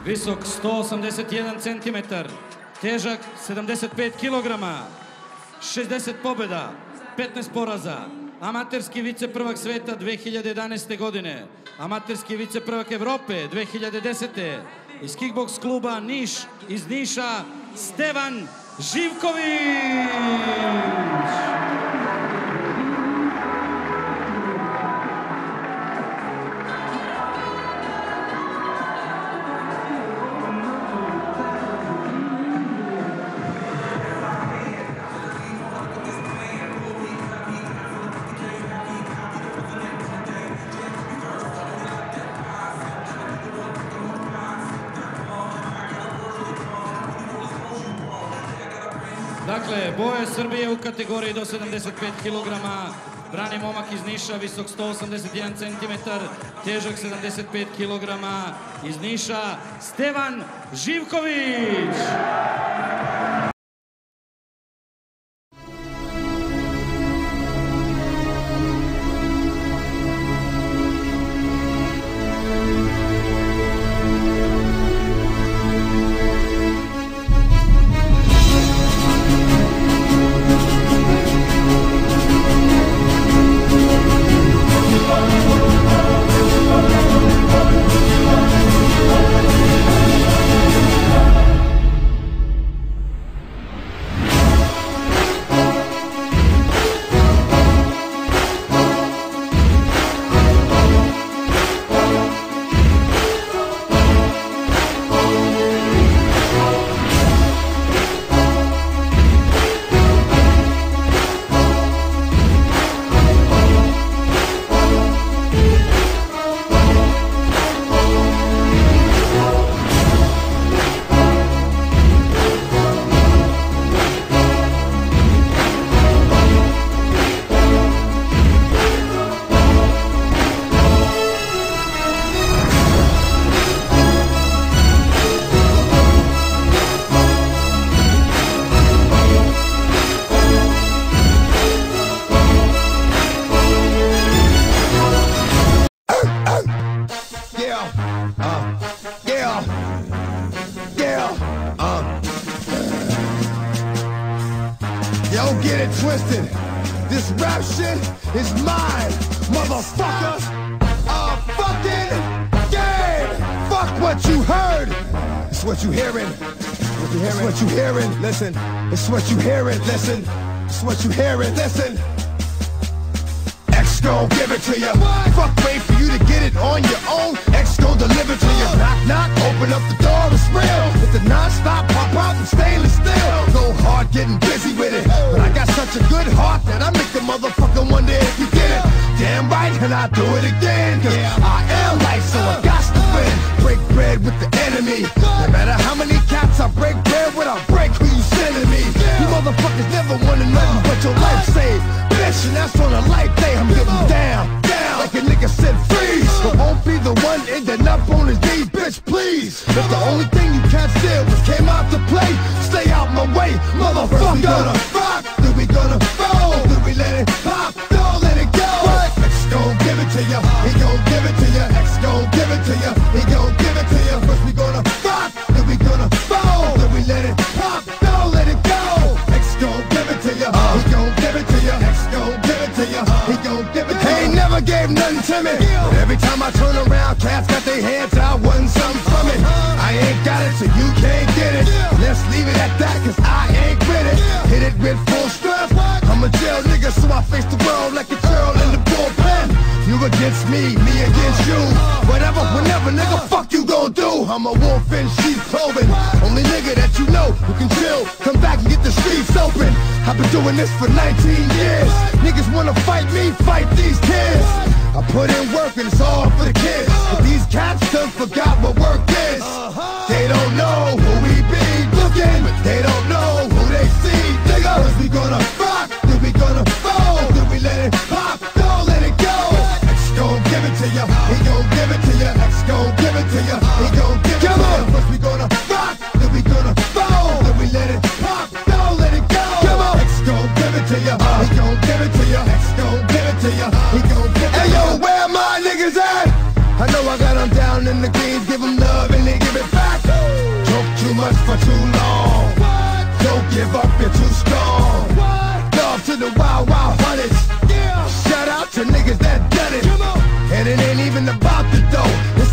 Visok 181 cm, težak 75 kg, 60 pobjeda, 15 poraza, amaterski viceprvak sveta 2011. godine, amaterski viceprvak Evrope 2010. iz kickboks kluba Niš iz Niša, Stevan Zivkovic! Dakle, boje Srbije u kategoriji do 75 kg, brani momak iz Niša, visok 181 cm, težak 75 kg, iz Niša, Stevan Zivkovic! Don't get it twisted. This rap shit is mine, motherfucker. Fucking game. Fuck what you heard. It's what you hearing. It's what you hearing. Listen. It's what you hearing. Listen. It's what you hearing. Listen. X gon' give it to you. Fuck, wait for you to get it on your own. X gon' deliver to you. Knock, knock, open up the door, it's real. With the non-stop pop out and stainless steel. Go hard getting busy with it. But I got such a good heart that I make the motherfucker wonder if you get it. Damn right, and I do it again. Cause I am life, so I got to win. Break bread with the enemy. No matter how many cats I break bread with, I break who you sending me. You motherfuckers never wanted nothing but your life saved. Bitch, and that's on a life day. I'm getting down, down, like a nigga said freeze. But won't be the one ending up on his knees, bitch, please. If the only thing you can't steal was came out to play, stay out my way, motherfucker. First we gonna rock, then we gonna fold, then we let it pop, don't let it go. X gon' give it to ya, he gon' give it to ya. X gon' give it to ya, he gon' give it to ya. First we gonna rock, then we gonna fold, then we let it pop, don't let it go. X gon' give it to ya, he gon' give it to ya. X gon' give it to ya, he gon' give it to ya. He ain't never gave nothing to me, but every time I turn around, cats got their hands out, wanting something from it. I ain't got it, so you can't get it. Let's leave it at that, cause I ain't with it. Hit it with full strength. I'm a jail nigga, so I face the world like a girl in the bullpen. You against me, me against you. Whatever, whenever, nigga, fuck you gon' do. I'm a wolf in sheep's clothing. Only nigga that you know who can chill. Come back and get the streets open. I've been doing this for 19 years. Niggas wanna fight me, fight these kids. I put in work and it's all for the kids. But these cats done forgot what work is. They don't know who we be looking, but they don't know who they see. Nigga, first we gonna rock, then we gonna fold, then we let it pop, don't let it go. X gon' give it to ya, he gon' give it to ya. X gon' give it to ya, he gon' give it to ya. First we gonna rock, then we gonna fold, then we let it pop, don't let it go. X gon' give it to ya, he gon' give it to ya. X gon' give it to ya, he gon' give it to ya. Hey yo, where my niggas at? I know I got them down in the greens, give them love and they give it back. for too long. Don't give up, you're too strong. Love to the wild, wild hunters. Shout out to niggas that done it. And it ain't even about the dough.